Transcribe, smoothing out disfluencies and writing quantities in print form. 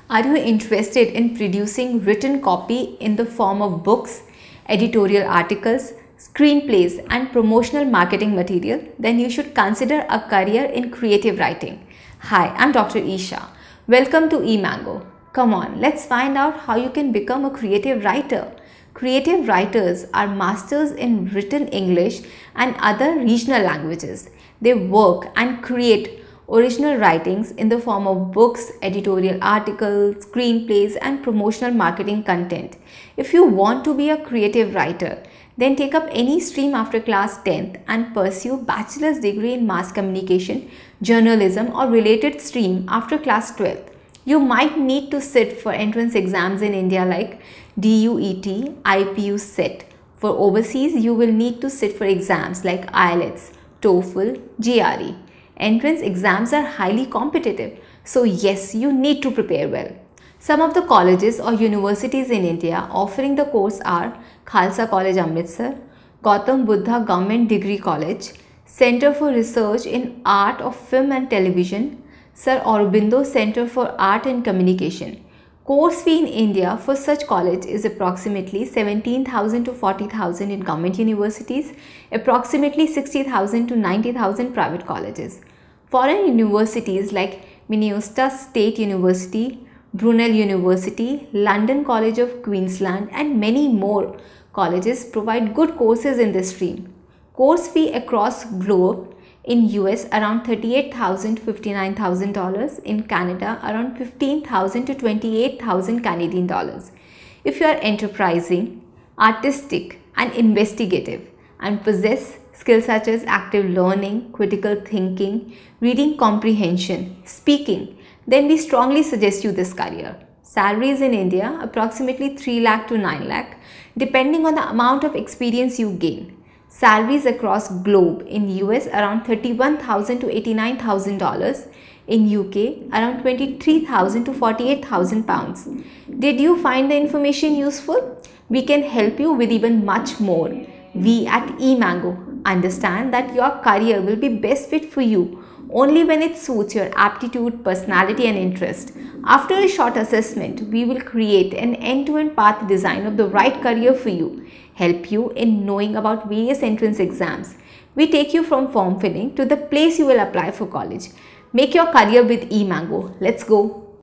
Are you interested in producing written copy in the form of books, editorial articles, screenplays, and promotional marketing material? Then you should consider a career in creative writing. Hi, I'm Dr. Isha. Welcome to eMango. Come on, let's find out how you can become a creative writer. Creative writers are masters in written English and other regional languages. They work and create original writings in the form of books, editorial articles, screenplays, and promotional marketing content. If you want to be a creative writer, then take up any stream after class 10th and pursue bachelor's degree in mass communication, journalism, or related stream after class 12th. You might need to sit for entrance exams in India like DUET, IPU SET. For overseas, you will need to sit for exams like IELTS, TOEFL, GRE. Entrance exams are highly competitive, so yes, you need to prepare well. Some of the colleges or universities in India offering the course are Khalsa College Amritsar, Gautam Buddha Government Degree College, Center for Research in Art of Film and Television, Sir Aurobindo Center for Art and Communication. Course fee in India for such college is approximately 17,000 to 40,000 in government universities, approximately 60,000 to 90,000 private colleges. Foreign universities like Minnesota State University, Brunel University, London College of Queensland, and many more colleges provide good courses in this stream. Course fee across globe in US around $38,000 to $59,000, in Canada around $15,000 to $28,000 Canadian dollars. If you are enterprising, artistic, and investigative and possess skills such as active learning, critical thinking, reading comprehension, speaking, then we strongly suggest you this career. Salaries in India approximately 3 lakh to 9 lakh depending on the amount of experience you gain. Salaries across globe in US around $31,000 to $89,000, in UK around $23,000 to £48,000. Did you find the information useful? We can help you with even much more. We at eMango understand that your career will be best fit for you only when it suits your aptitude, personality, and interest. After a short assessment, we will create an end-to-end path design of the right career for you, help you in knowing about various entrance exams. We take you from form filling to the place you will apply for college. Make your career with eMango. Let's go.